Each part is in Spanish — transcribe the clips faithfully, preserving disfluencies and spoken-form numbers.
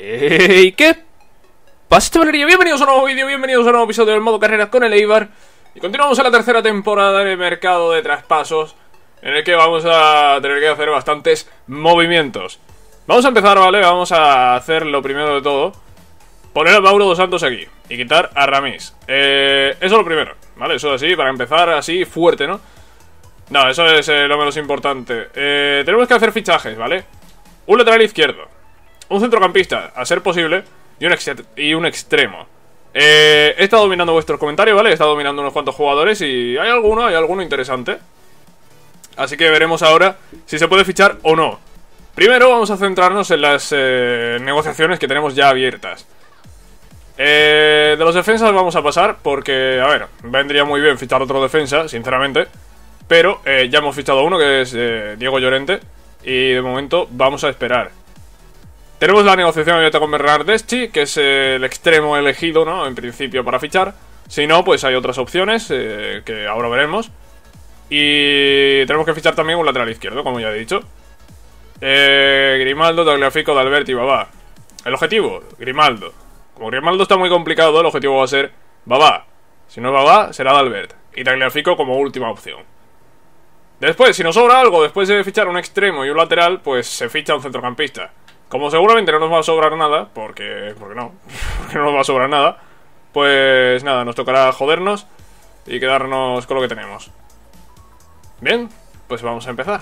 Hey, ¿qué pasa, chavalería? Bienvenidos a un nuevo vídeo, bienvenidos a un nuevo episodio del modo carreras con el Eibar. Y continuamos en la tercera temporada del mercado de traspasos, en el que vamos a tener que hacer bastantes movimientos. Vamos a empezar, ¿vale? Vamos a hacer lo primero de todo: poner a Mauro dos Santos aquí y quitar a Ramis. eh, Eso es lo primero, ¿vale? Eso así, para empezar así fuerte, ¿no? No, eso es eh, lo menos importante. eh, Tenemos que hacer fichajes, ¿vale? Un lateral izquierdo, un centrocampista, a ser posible, y un, ex y un extremo. eh, He estado mirando vuestros comentarios, ¿vale? He estado mirando unos cuantos jugadores y hay alguno, hay alguno interesante. Así que veremos ahora si se puede fichar o no. Primero vamos a centrarnos en las eh, negociaciones que tenemos ya abiertas. eh, De los defensas vamos a pasar porque, a ver, vendría muy bien fichar otro defensa, sinceramente. Pero eh, ya hemos fichado uno, que es eh, Diego Llorente, y de momento vamos a esperar. Tenemos la negociación abierta con Bernardeschi, que es eh, el extremo elegido, ¿no? En principio para fichar. Si no, pues hay otras opciones eh, que ahora veremos. Y tenemos que fichar también un lateral izquierdo, como ya he dicho. eh, Grimaldo, Tagliafico, D'Alberto y Babá. El objetivo, Grimaldo. Como Grimaldo está muy complicado, el objetivo va a ser Babá. Si no es Babá, será D'Alberto. Y Tagliafico como última opción. Después, si nos sobra algo, después de fichar un extremo y un lateral, pues se ficha un centrocampista. Como seguramente no nos va a sobrar nada, porque, porque no, porque no nos va a sobrar nada, pues nada, nos tocará jodernos y quedarnos con lo que tenemos. Bien, pues vamos a empezar.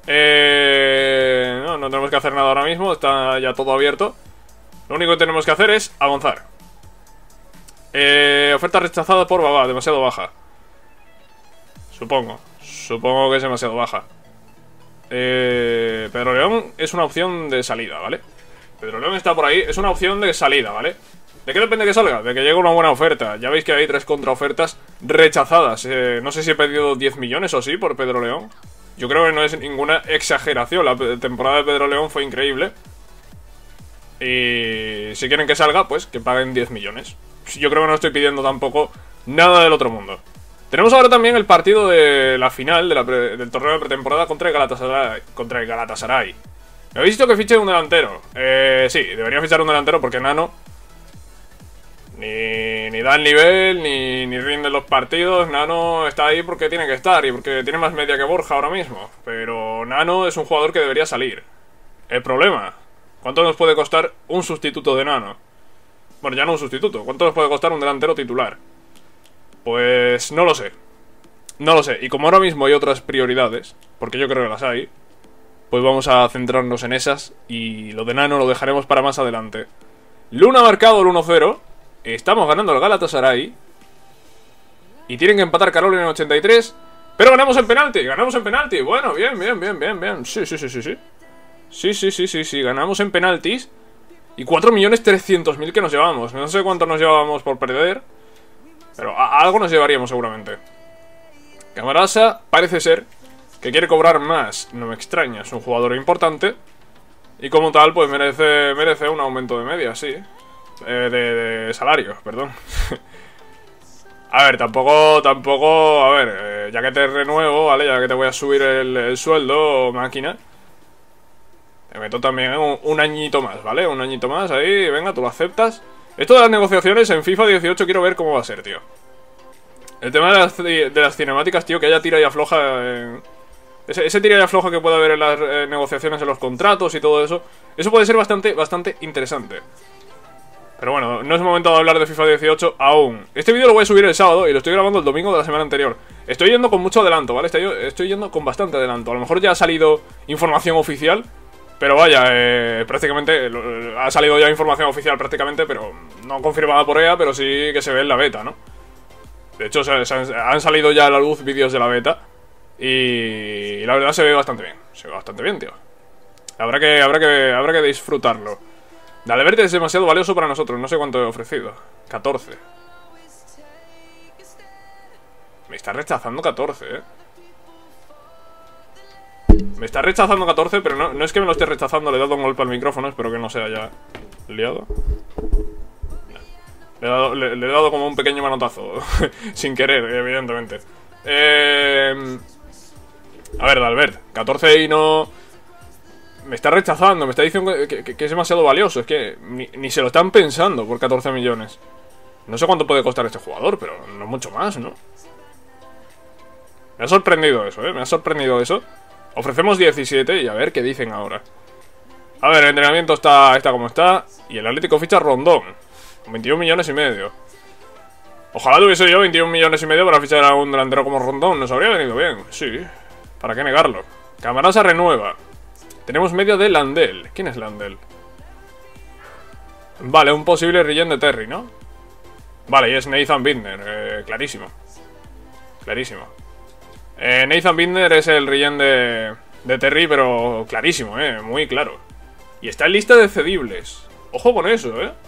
eh, no, no tenemos que hacer nada ahora mismo, está ya todo abierto. Lo único que tenemos que hacer es avanzar. eh, Oferta rechazada por Babá, demasiado baja. Supongo, supongo que es demasiado baja. Eh, Pedro León es una opción de salida, ¿vale? Pedro León está por ahí, es una opción de salida, ¿vale? ¿De qué depende que salga? De que llegue una buena oferta. Ya veis que hay tres contraofertas rechazadas. eh, No sé si he pedido diez millones o sí por Pedro León. Yo creo que no es ninguna exageración. La temporada de Pedro León fue increíble. Y si quieren que salga, pues que paguen diez millones. Yo creo que no estoy pidiendo tampoco nada del otro mundo. Tenemos ahora también el partido de la final de la pre, del torneo de pretemporada contra el Galatasaray. Contra el Galatasaray. ¿Me habéis visto que fiche un delantero? Eh, sí, debería fichar un delantero porque Nano Ni, ni da el nivel, ni, ni rinde los partidos. Nano está ahí porque tiene que estar y porque tiene más media que Borja ahora mismo. Pero Nano es un jugador que debería salir. El problema: ¿cuánto nos puede costar un sustituto de Nano? Bueno, ya no un sustituto. ¿Cuánto nos puede costar un delantero titular? Pues no lo sé. No lo sé. Y como ahora mismo hay otras prioridades, porque yo creo que las hay, pues vamos a centrarnos en esas. Y lo de Nano lo dejaremos para más adelante. Luna ha marcado el uno cero. Estamos ganando el Galatasaray. Y tienen que empatar Carolina en ochenta y tres. Pero ganamos en penalti. Ganamos en penalti. Bueno, bien, bien, bien, bien, bien. Sí, sí, sí, sí, sí. Sí, sí, sí, sí, sí. Ganamos en penaltis. Y cuatro millones trescientos mil que nos llevamos. No sé cuánto nos llevábamos por perder, pero a algo nos llevaríamos seguramente. Camarasa parece ser que quiere cobrar más. No me extraña, es un jugador importante. Y como tal, pues merece, merece un aumento de media, sí. Eh, de, de salario, perdón. A ver, tampoco, tampoco, a ver, eh, ya que te renuevo, ¿vale? Ya que te voy a subir el, el sueldo, máquina, te meto también un, un añito más, ¿vale? Un añito más, ahí, venga, tú lo aceptas. Esto de las negociaciones en FIFA dieciocho quiero ver cómo va a ser, tío. El tema de las, de las cinemáticas, tío, que haya tira y afloja en... Ese, ese tira y afloja que puede haber en las eh, negociaciones, en los contratos y todo eso. Eso puede ser bastante, bastante interesante. Pero bueno, no es momento de hablar de FIFA dieciocho aún. Este vídeo lo voy a subir el sábado y lo estoy grabando el domingo de la semana anterior. Estoy yendo con mucho adelanto, ¿vale? Estoy, estoy yendo con bastante adelanto. A lo mejor ya ha salido información oficial, pero vaya, eh, prácticamente ha salido ya información oficial prácticamente, pero no confirmada por E A, pero sí que se ve en la beta, ¿no? De hecho, se, se han, han salido ya a la luz vídeos de la beta y, y la verdad se ve bastante bien. Se ve bastante bien, tío. Habrá que, habrá que, habrá que disfrutarlo. D'Alberto es demasiado valioso para nosotros, no sé cuánto he ofrecido. catorce. Me está rechazando catorce, eh. Me está rechazando catorce, pero no, no es que me lo esté rechazando. Le he dado un golpe al micrófono, espero que no se haya liado. Le he dado, le, le he dado como un pequeño manotazo. Sin querer, evidentemente. eh, A ver, D'Alberto, catorce y no... me está rechazando, me está diciendo que, que, que es demasiado valioso. Es que ni, ni se lo están pensando por catorce millones. No sé cuánto puede costar este jugador, pero no mucho más, ¿no? Me ha sorprendido eso, ¿eh? Me ha sorprendido eso. Ofrecemos diecisiete y a ver qué dicen ahora. A ver, el entrenamiento está, está como está. Y el Atlético ficha a Rondón, con veintiún millones y medio. Ojalá tuviese yo veintiún millones y medio para fichar a un delantero como Rondón. Nos habría venido bien, sí. ¿Para qué negarlo? Camarasa renueva. Tenemos media de Landel. ¿Quién es Landel? Vale, un posible relleno de Terry, ¿no? Vale, y es Nathan Bittner, eh, clarísimo. Clarísimo. Eh, Nathan Bittner es el relleno de, de Terry, pero clarísimo, eh, muy claro. Y está en lista de cedibles. Ojo con eso, eh.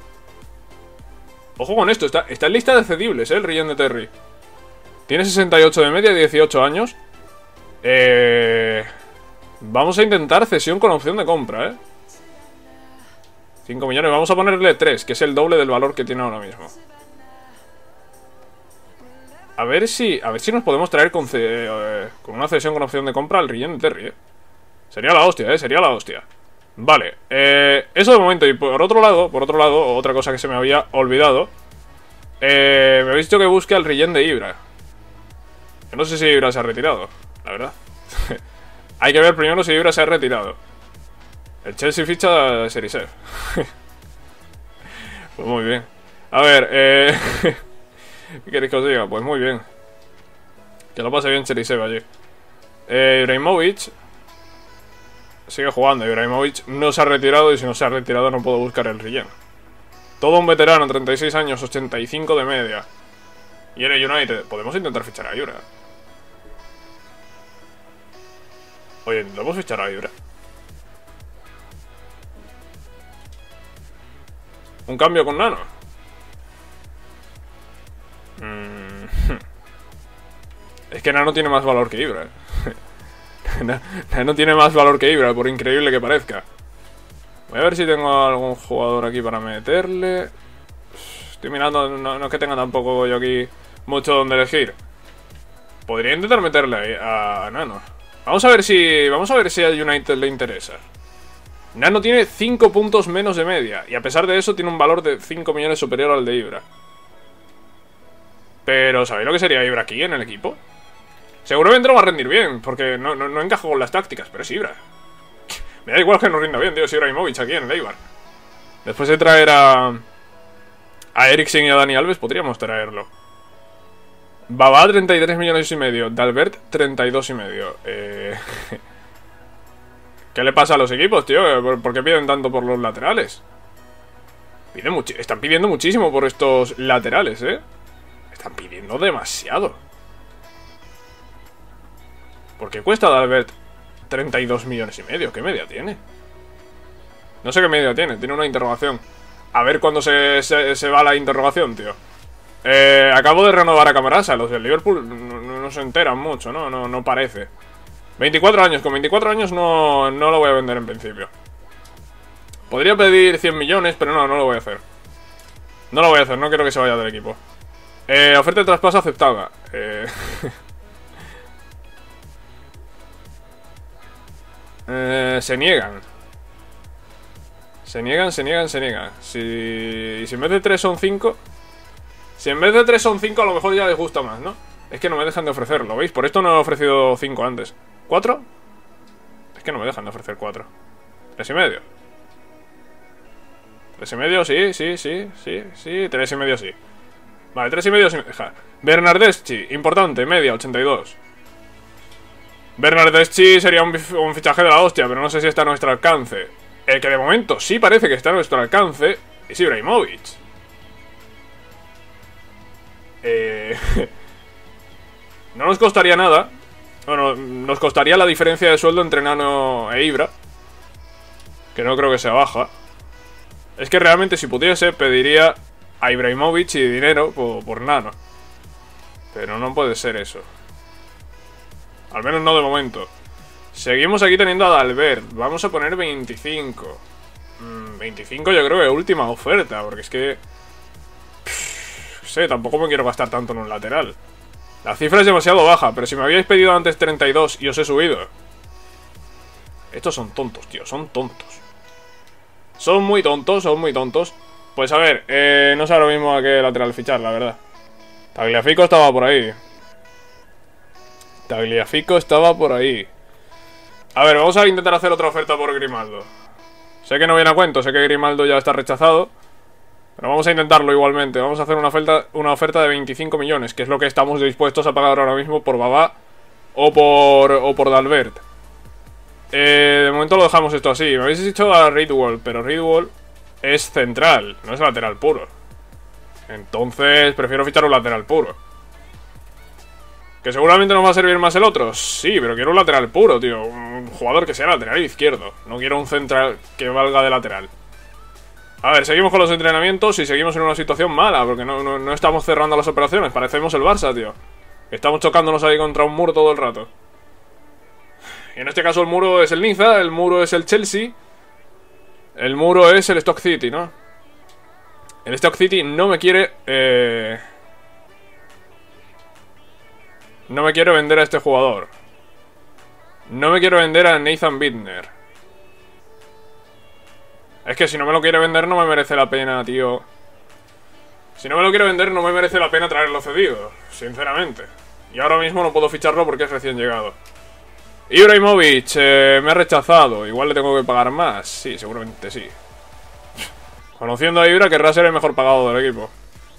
Ojo con esto, está, está en lista de cedibles, eh, el relleno de Terry. Tiene sesenta y ocho de media, dieciocho años. Eh... Vamos a intentar cesión con opción de compra, ¿eh? cinco millones, vamos a ponerle tres, que es el doble del valor que tiene ahora mismo. A ver si a ver si nos podemos traer con, eh, con una cesión con opción de compra al relleno de Terry, ¿eh? Sería la hostia, ¿eh? Sería la hostia. Vale, eh, eso de momento. Y por otro lado, por otro lado, otra cosa que se me había olvidado. Eh, me habéis dicho que busque al relleno de Ibra. Yo no sé si Ibra se ha retirado, la verdad. Hay que ver primero si Ibra se ha retirado. El Chelsea ficha a Serisev. Pues muy bien. A ver, eh... ¿qué queréis que os diga? Pues muy bien. Que lo pase bien Serisev allí. eh, Ibrahimovic sigue jugando. Ibrahimovic no se ha retirado. Y si no se ha retirado no puedo buscar el relleno. Todo un veterano, treinta y seis años, ochenta y cinco de media. Y en el United podemos intentar fichar a Ibra. Oye, ¿intentamos fichar a Ibra? ¿Un cambio con Nano? Mm. Es que Nano tiene más valor que Ibra. Nano tiene más valor que Ibra, por increíble que parezca. Voy a ver si tengo algún jugador aquí para meterle. Estoy mirando, no, no es que tenga tampoco yo aquí mucho donde elegir. Podría intentar meterle a, a Nano. Vamos a ver si. Vamos a ver si a United le interesa. Nano tiene cinco puntos menos de media. Y a pesar de eso tiene un valor de cinco millones superior al de Ibra. Pero ¿sabéis lo que sería Ibra aquí en el equipo? Seguramente no va a rendir bien, porque no, no, no encaja con las tácticas. Pero es Ibra. Me da igual que no rinda bien, tío. Es Ibrahimovic aquí en el Eibar. Después de traer a A Eriksen y a Dani Alves podríamos traerlo. Babá, treinta y tres millones y medio. Dalbert, treinta y dos y medio. Eh... ¿Qué le pasa a los equipos, tío? ¿Por, ¿Por qué piden tanto por los laterales? Piden muchi- Están pidiendo muchísimo por estos laterales, ¿eh? Están pidiendo demasiado. ¿Por qué cuesta Dalbert treinta y dos millones y medio? ¿Qué media tiene? No sé qué media tiene. Tiene una interrogación. A ver cuándo se, se, se va la interrogación, tío. Eh, acabo de renovar a Camarasa. Los del Liverpool no, no, no se enteran mucho, ¿no? No, no parece. veinticuatro años. Con veinticuatro años no, no lo voy a vender en principio. Podría pedir cien millones, pero no, no lo voy a hacer. No lo voy a hacer, no quiero que se vaya del equipo. Eh, oferta de traspaso aceptada. Eh... eh, se niegan. Se niegan, se niegan, se niegan. Si, si en vez de tres son cinco... Si en vez de tres son cinco, a lo mejor ya les gusta más, ¿no? Es que no me dejan de ofrecerlo, ¿veis? Por esto no he ofrecido cinco antes. ¿cuatro? Es que no me dejan de ofrecer cuatro. ¿tres y medio? ¿tres y medio? Sí, sí, sí, sí, sí. tres y medio sí. Vale, tres y medio sí me deja. Bernardeschi, importante, media, ochenta y dos. Bernardeschi sería un, un fichaje de la hostia, pero no sé si está a nuestro alcance. El que de momento sí parece que está a nuestro alcance es Ibrahimovic. Eh... No nos costaría nada. Bueno, nos costaría la diferencia de sueldo entre Nano e Ibra, que no creo que sea baja. Es que realmente si pudiese pediría a Ibrahimovic y dinero por, por Nano. Pero no puede ser eso. Al menos no de momento. Seguimos aquí teniendo a Dalbert. Vamos a poner veinticinco. mm, veinticinco yo creo que última oferta, porque es que... Pff, no sé, tampoco me quiero gastar tanto en un lateral. La cifra es demasiado baja, pero si me habíais pedido antes treinta y dos y os he subido. Estos son tontos, tío, son tontos. Son muy tontos, son muy tontos. Pues a ver, eh, no sé ahora mismo a qué lateral fichar, la verdad. Tagliafico estaba por ahí. Tagliafico estaba por ahí. A ver, vamos a intentar hacer otra oferta por Grimaldo. Sé que no viene a cuento, sé que Grimaldo ya está rechazado, pero vamos a intentarlo igualmente. Vamos a hacer una oferta, una oferta de veinticinco millones, que es lo que estamos dispuestos a pagar ahora mismo por Babá o por, o por Dalbert. Eh, de momento lo dejamos esto así. Me habéis dicho a Ridwall, pero Ridwall es central, no es lateral puro. Entonces prefiero fichar un lateral puro. ¿Que seguramente nos va a servir más el otro? Sí, pero quiero un lateral puro, tío. Un jugador que sea lateral izquierdo. No quiero un central que valga de lateral. A ver, seguimos con los entrenamientos y seguimos en una situación mala, porque no, no, no estamos cerrando las operaciones. Parecemos el Barça, tío. Estamos chocándonos ahí contra un muro todo el rato. Y en este caso el muro es el Niza, el muro es el Chelsea, el muro es el Stoke City, ¿no? El Stoke City no me quiere... Eh... No me quiero vender a este jugador. No me quiero vender a Nathan Bittner. Es que si no me lo quiere vender no me merece la pena, tío. Si no me lo quiere vender no me merece la pena traerlo cedido, sinceramente. Y ahora mismo no puedo ficharlo porque es recién llegado. Ibrahimovic, eh, me ha rechazado. Igual le tengo que pagar más. Sí, seguramente sí. Conociendo a Ibra, querrá ser el mejor pagado del equipo.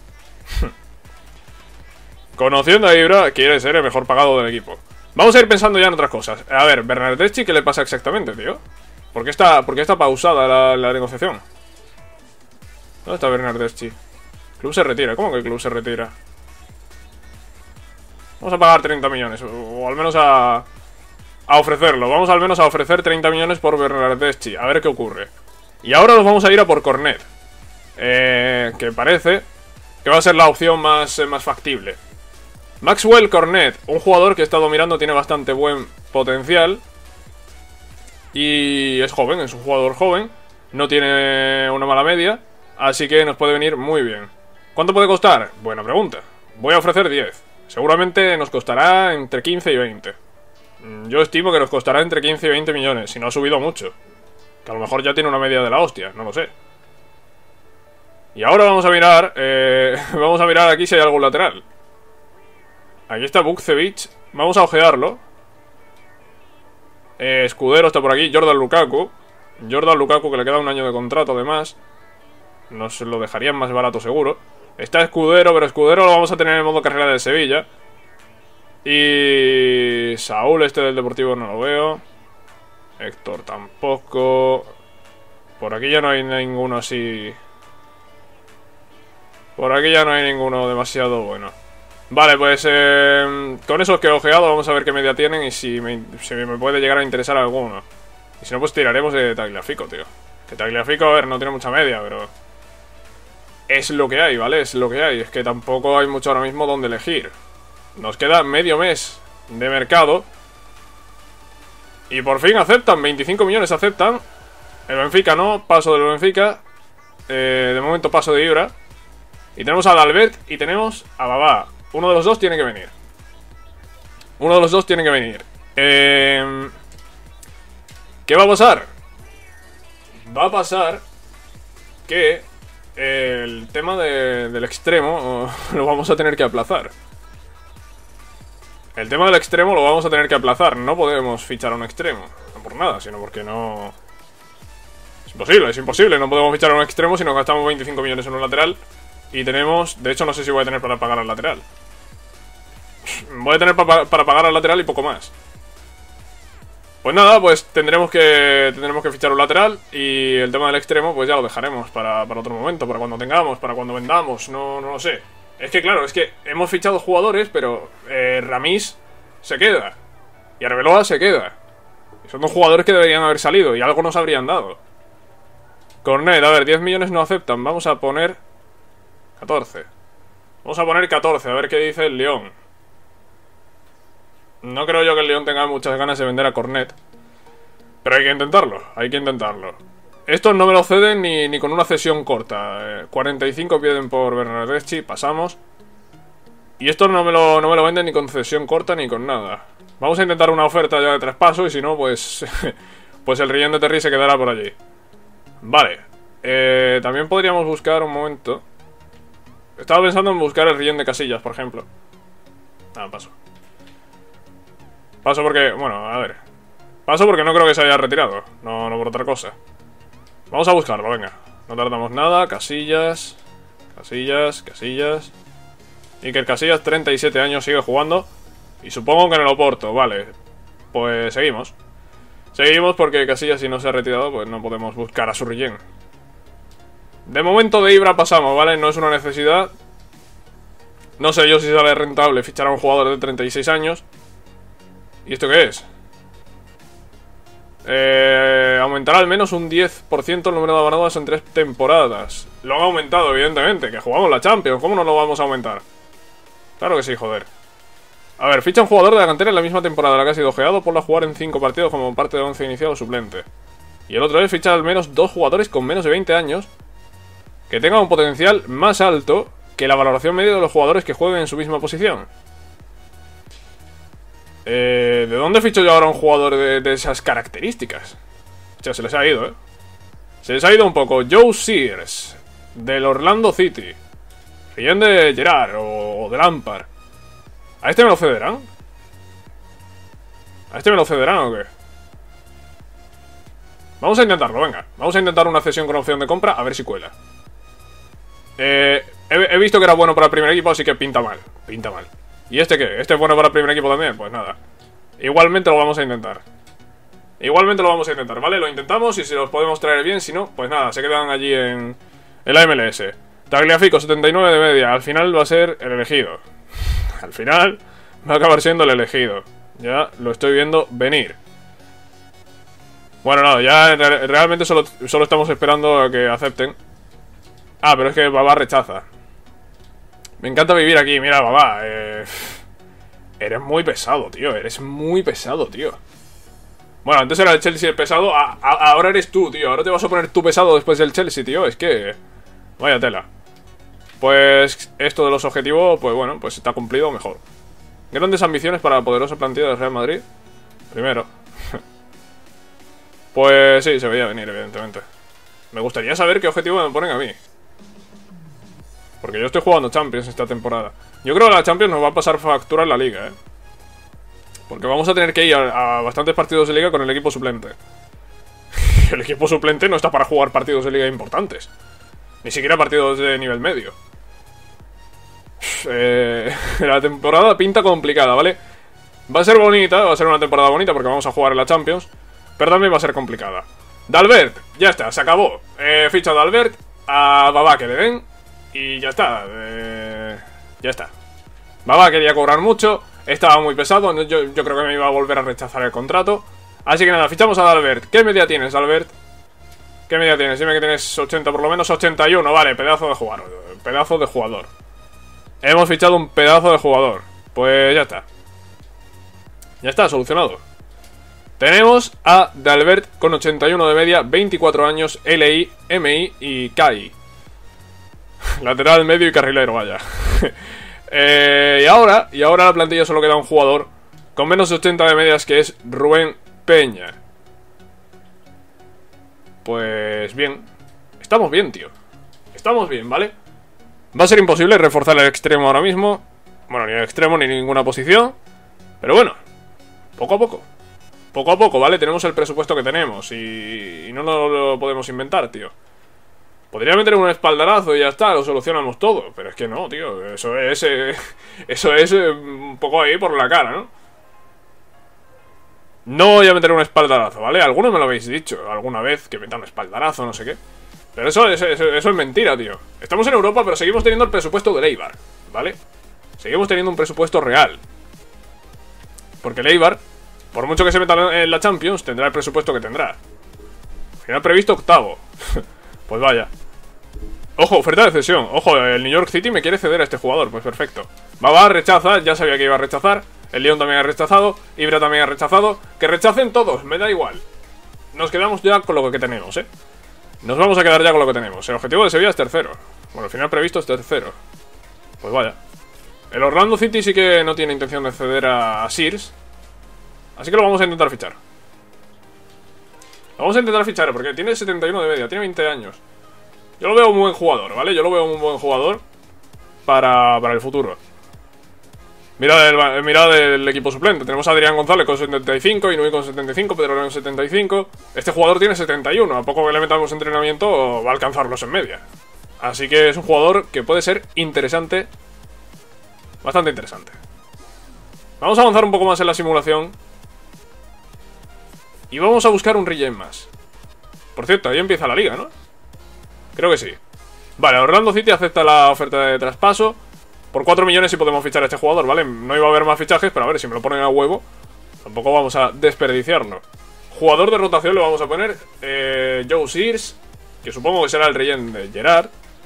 Conociendo a Ibra, quiere ser el mejor pagado del equipo. Vamos a ir pensando ya en otras cosas. A ver, Bernardeschi, ¿qué le pasa exactamente, tío? ¿Por qué está, por qué está pausada la, la negociación? ¿Dónde está Bernardeschi? El club se retira. ¿Cómo que el club se retira? Vamos a pagar treinta millones. O, o al menos a... A ofrecerlo. Vamos al menos a ofrecer treinta millones por Bernardeschi. A ver qué ocurre. Y ahora nos vamos a ir a por Cornet. Eh, que parece que va a ser la opción más, eh, más factible. Maxwell Cornet, un jugador que he estado mirando, tiene bastante buen potencial. Y es joven, es un jugador joven. No tiene una mala media. Así que nos puede venir muy bien. ¿Cuánto puede costar? Buena pregunta. Voy a ofrecer diez. Seguramente nos costará entre quince y veinte. Yo estimo que nos costará entre quince y veinte millones, si no ha subido mucho. Que a lo mejor ya tiene una media de la hostia, no lo sé. Y ahora vamos a mirar, eh, vamos a mirar aquí si hay algún lateral. Aquí está Bukcevic, vamos a ojearlo. eh, Escudero está por aquí, Jordan Lukaku. Jordan Lukaku, que le queda un año de contrato además. Nos lo dejarían más barato seguro. Está Escudero, pero Escudero lo vamos a tener en modo carrera de Sevilla. Y... Saúl, este del Deportivo, no lo veo. Héctor tampoco. Por aquí ya no hay ninguno así. Por aquí ya no hay ninguno demasiado bueno. Vale, pues eh, con esos que he ojeado vamos a ver qué media tienen y si me, si me puede llegar a interesar alguno. Y si no, pues tiraremos de Tagliafico, tío. Que Tagliafico, a ver, no tiene mucha media, pero... Es lo que hay, ¿vale? Es lo que hay. Es que tampoco hay mucho ahora mismo donde elegir. Nos queda medio mes de mercado. Y por fin aceptan, veinticinco millones aceptan. El Benfica no, paso del Benfica. eh, De momento paso de Ibra. Y tenemos a Dalbert y tenemos a Babá. Uno de los dos tiene que venir. Uno de los dos tiene que venir. eh, ¿Qué va a pasar? Va a pasar que el tema de, del extremo lo vamos a tener que aplazar. El tema del extremo lo vamos a tener que aplazar. No podemos fichar a un extremo. No por nada, sino porque no... Es imposible, es imposible. No podemos fichar a un extremo si nos gastamos veinticinco millones en un lateral. Y tenemos... De hecho, no sé si voy a tener para pagar al lateral. Voy a tener pa para pagar al lateral y poco más. Pues nada, pues tendremos que tendremos que fichar un lateral. Y el tema del extremo pues ya lo dejaremos para, para otro momento. Para cuando tengamos, para cuando vendamos. No, no lo sé. Es que claro, es que hemos fichado jugadores, pero eh, Ramis se queda. Y Arbeloa se queda. Y son dos jugadores que deberían haber salido. Y algo nos habrían dado. Cornet, a ver, diez millones no aceptan. Vamos a poner catorce. Vamos a poner catorce, a ver qué dice el León. No creo yo que el León tenga muchas ganas de vender a Cornet. Pero hay que intentarlo, hay que intentarlo. Estos no me lo ceden ni, ni con una cesión corta. eh, cuarenta y cinco piden por Bernardeschi, pasamos. Y estos no me, lo, no me lo venden ni con cesión corta ni con nada. Vamos a intentar una oferta ya de traspaso y si no, pues... pues el Rillén de Terry se quedará por allí. Vale. Eh, también podríamos buscar un momento. Estaba pensando en buscar el Rillén de Casillas, por ejemplo. Ah, paso. Paso porque... Bueno, a ver. Paso porque no creo que se haya retirado. No, no por otra cosa. Vamos a buscarlo, venga. No tardamos nada. Casillas. Casillas, Casillas. Iker Casillas, treinta y siete años, sigue jugando. Y supongo que en el Oporto, vale. Pues seguimos. Seguimos porque Casillas, si no se ha retirado, pues no podemos buscar a su Rillén. De momento de Ibra pasamos, ¿vale? No es una necesidad. No sé yo si sale rentable fichar a un jugador de treinta y seis años. ¿Y esto qué es? Eh, aumentará al menos un diez por ciento el número de abonados en tres temporadas. Lo han aumentado, evidentemente. Que jugamos la Champions, ¿cómo no lo vamos a aumentar? Claro que sí, joder. A ver, ficha un jugador de la cantera en la misma temporada en la que ha sido ojeado por la jugar en cinco partidos como parte de once inicial o suplente. Y el otro es fichar al menos dos jugadores con menos de veinte años que tengan un potencial más alto que la valoración media de los jugadores que jueguen en su misma posición. Eh, ¿De dónde ficho yo ahora un jugador de, de esas características? O sea, se les ha ido, ¿eh? Se les ha ido un poco. Joe Sears, del Orlando City. Rillén de Gerrard o, o de Lampard. ¿A este me lo cederán? ¿A este me lo cederán o qué? Vamos a intentarlo, venga. Vamos a intentar una cesión con opción de compra, a ver si cuela. Eh, he, he visto que era bueno para el primer equipo, así que pinta mal. Pinta mal. ¿Y este qué? ¿Este es bueno para el primer equipo también? Pues nada. Igualmente lo vamos a intentar. Igualmente lo vamos a intentar, ¿vale? Lo intentamos y si los podemos traer bien, si no, pues nada, se quedan allí en, en la M L S. Tagliafico, setenta y nueve de media. Al final va a ser el elegido. Al final va a acabar siendo el elegido. Ya lo estoy viendo venir. Bueno, no, ya re realmente solo, solo estamos esperando a que acepten. Ah, pero es que Babá rechaza. Me encanta vivir aquí, mira, Babá. Eh, eres muy pesado, tío. Eres muy pesado, tío. Bueno, antes era el Chelsea el pesado. A, a, ahora eres tú, tío. Ahora te vas a poner tú pesado después del Chelsea, tío. Es que... Vaya tela. Pues esto de los objetivos, pues bueno, pues está cumplido mejor. Grandes ambiciones para la poderosa plantilla del Real Madrid. Primero. Pues sí, se veía venir, evidentemente. Me gustaría saber qué objetivo me ponen a mí. Porque yo estoy jugando Champions esta temporada. Yo creo que la Champions nos va a pasar factura en la Liga, ¿eh? Porque vamos a tener que ir a, a bastantes partidos de Liga con el equipo suplente. El equipo suplente no está para jugar partidos de Liga importantes. Ni siquiera partidos de nivel medio. Eh, la temporada pinta complicada, ¿vale? Va a ser bonita, va a ser una temporada bonita porque vamos a jugar en la Champions. Pero también va a ser complicada. D'Albert, ya está, se acabó. Eh, ficha D'Albert, a Babá que le den. Y ya está. Eh, ya está. Babá quería cobrar mucho. Estaba muy pesado. Yo, yo creo que me iba a volver a rechazar el contrato. Así que nada, fichamos a D'Albert. ¿Qué media tienes, D'Albert? ¿Qué media tienes? Dime que tienes ochenta, por lo menos ochenta y uno. Vale, pedazo de jugador. Pedazo de jugador. Hemos fichado un pedazo de jugador. Pues ya está. Ya está, solucionado. Tenemos a D'Albert con ochenta y uno de media, veinticuatro años, L I, M I y K I. Lateral, medio y carrilero, vaya. eh, y ahora, y ahora a la plantilla solo queda un jugador con menos de ochenta de medias, que es Rubén Peña. Pues bien. Estamos bien, tío. Estamos bien, ¿vale? Va a ser imposible reforzar el extremo ahora mismo. Bueno, ni el extremo ni ninguna posición. Pero bueno, poco a poco. Poco a poco, ¿vale? Tenemos el presupuesto que tenemos y, y no nos lo podemos inventar, tío. Podría meter un espaldarazo y ya está, lo solucionamos todo. Pero es que no, tío. Eso es... Eh, eso es eh, un poco ahí por la cara, ¿no? No voy a meter un espaldarazo, ¿vale? Algunos me lo habéis dicho alguna vez, que meta un espaldarazo, no sé qué. Pero eso, eso, eso, eso es mentira, tío. Estamos en Europa, pero seguimos teniendo el presupuesto del Eibar, ¿vale? Seguimos teniendo un presupuesto real. Porque el Eibar, por mucho que se meta en la Champions, tendrá el presupuesto que tendrá. Final previsto octavo. Pues vaya. Ojo, oferta de cesión. Ojo, el New York City me quiere ceder a este jugador. Pues perfecto. Babá rechaza, ya sabía que iba a rechazar. El Lyon también ha rechazado. Ibra también ha rechazado. Que rechacen todos, me da igual. Nos quedamos ya con lo que tenemos, ¿eh? Nos vamos a quedar ya con lo que tenemos. El objetivo de Sevilla es tercero. Bueno, el final previsto es tercero. Pues vaya. El Orlando City sí que no tiene intención de ceder a Sears. Así que lo vamos a intentar fichar. Vamos a intentar fichar porque tiene setenta y uno de media, tiene veinte años. Yo lo veo un buen jugador, ¿vale? Yo lo veo un buen jugador para, para el futuro. Mirad el, mirad el equipo suplente. Tenemos a Adrián González con setenta y cinco, Inui con setenta y cinco, Pedro León setenta y cinco. Este jugador tiene setenta y uno. A poco que le metamos entrenamiento va a alcanzarlos en media. Así que es un jugador que puede ser interesante. Bastante interesante. Vamos a avanzar un poco más en la simulación. Y vamos a buscar un regen más. Por cierto, ahí empieza la liga, ¿no? Creo que sí. Vale, Orlando City acepta la oferta de traspaso. Por cuatro millones sí podemos fichar a este jugador, ¿vale? No iba a haber más fichajes, pero a ver, si me lo ponen a huevo tampoco vamos a desperdiciarlo. Jugador de rotación le vamos a poner eh, Joe Sears, que supongo que será el regen de Gerrard.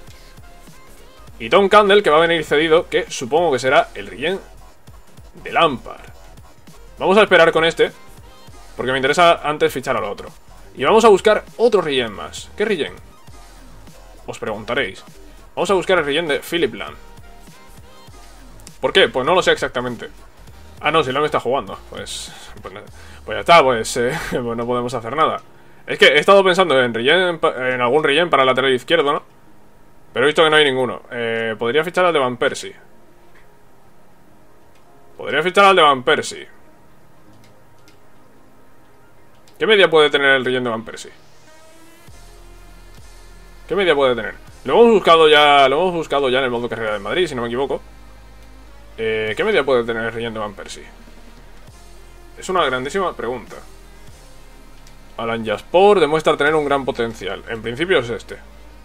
Y Tom Candle, que va a venir cedido, que supongo que será el regen de Lampard. Vamos a esperar con este, porque me interesa antes fichar al otro. Y vamos a buscar otro regen más. ¿Qué regen? Os preguntaréis. Vamos a buscar el regen de Philip Lahm. ¿Por qué? Pues no lo sé exactamente. Ah, no, si Lahm está jugando. Pues, pues, pues ya está, pues, eh, pues no podemos hacer nada. Es que he estado pensando en, regen, en algún regen para el lateral izquierdo, ¿no? Pero he visto que no hay ninguno. eh, Podría fichar al de Van Persie. Podría fichar al de Van Persie. ¿Qué media puede tener el regen de Van Persie? ¿Qué media puede tener? Lo hemos buscado ya. Lo hemos buscado ya en el modo carrera de Madrid, si no me equivoco. eh, ¿Qué media puede tener el regen de Van Persie? Es una grandísima pregunta. Alan Jaspor demuestra tener un gran potencial. En principio es este.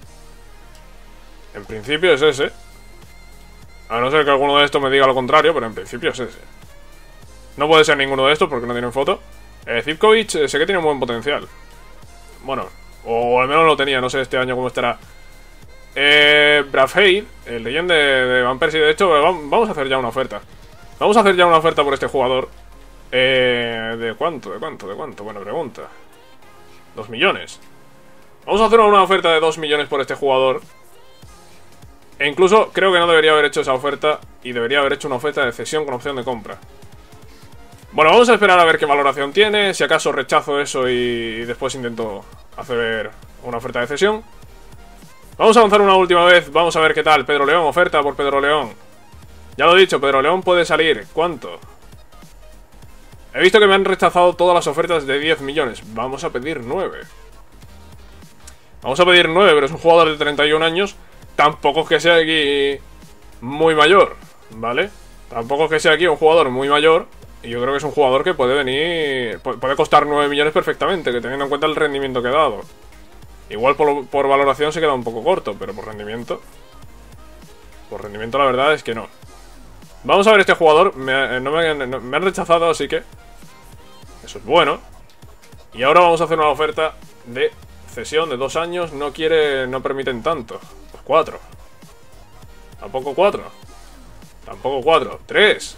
En principio es ese. A no ser que alguno de estos me diga lo contrario, pero en principio es ese. No puede ser ninguno de estos porque no tienen foto. eh, Zivkovic eh, sé que tiene un buen potencial. Bueno, o al menos lo tenía, no sé este año cómo estará. Eh, Bradford, el regen de, de Van Persie. De hecho, vamos a hacer ya una oferta. Vamos a hacer ya una oferta por este jugador. Eh, ¿De cuánto? ¿De cuánto? ¿De cuánto? Buena pregunta. Dos millones. Vamos a hacer una oferta de dos millones por este jugador. E incluso creo que no debería haber hecho esa oferta y debería haber hecho una oferta de cesión con opción de compra. Bueno, vamos a esperar a ver qué valoración tiene. Si acaso rechazo eso y después intento hacer una oferta de cesión. Vamos a avanzar una última vez. Vamos a ver qué tal. Pedro León, oferta por Pedro León. Ya lo he dicho, Pedro León puede salir. ¿Cuánto? He visto que me han rechazado todas las ofertas de diez millones. Vamos a pedir nueve. Vamos a pedir nueve, pero es un jugador de treinta y un años. Tampoco es que sea aquí muy mayor, ¿vale? Tampoco es que sea aquí un jugador muy mayor. Y yo creo que es un jugador que puede venir... Puede costar nueve millones perfectamente, que teniendo en cuenta el rendimiento que ha dado. Igual por, por valoración se queda un poco corto, pero por rendimiento... Por rendimiento la verdad es que no. Vamos a ver este jugador. Me, no me, no, me han rechazado, así que... Eso es bueno. Y ahora vamos a hacer una oferta de cesión de dos años. No quiere... No permiten tanto. Pues cuatro. Tampoco cuatro. Tampoco cuatro. Tres.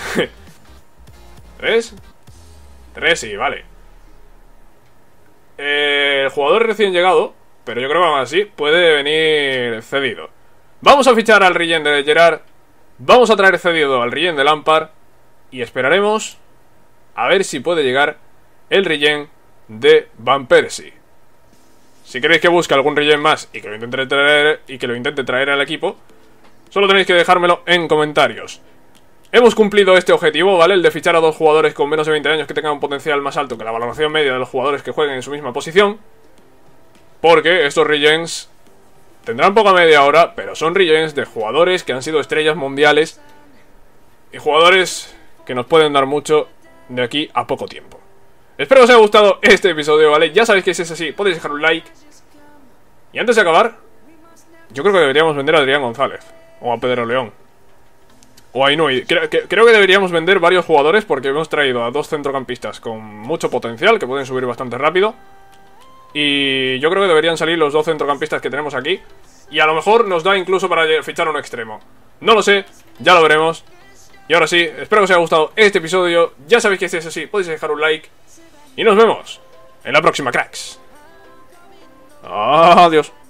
¿Tres? Tres, sí, vale. eh, El jugador recién llegado, pero yo creo que aún así puede venir cedido. Vamos a fichar al regen de Gerrard. Vamos a traer cedido al regen de Lampard. Y esperaremos a ver si puede llegar el regen de Van Persie. Si queréis que busque algún regen más y que lo intente traer, y que lo intente traer al equipo, solo tenéis que dejármelo en comentarios. Hemos cumplido este objetivo, ¿vale? El de fichar a dos jugadores con menos de veinte años que tengan un potencial más alto que la valoración media de los jugadores que jueguen en su misma posición. Porque estos regens tendrán poca media ahora, pero son regens de jugadores que han sido estrellas mundiales y jugadores que nos pueden dar mucho de aquí a poco tiempo. Espero que os haya gustado este episodio, ¿vale? Ya sabéis que si es así, podéis dejar un like. Y antes de acabar, yo creo que deberíamos vender a Adrián González o a Pedro León. O a Inui. Creo que, creo que deberíamos vender varios jugadores porque hemos traído a dos centrocampistas con mucho potencial, que pueden subir bastante rápido. Y yo creo que deberían salir los dos centrocampistas que tenemos aquí. Y a lo mejor nos da incluso para fichar un extremo. No lo sé, ya lo veremos. Y ahora sí, espero que os haya gustado este episodio. Ya sabéis que si es así, podéis dejar un like. Y nos vemos en la próxima, cracks. Adiós.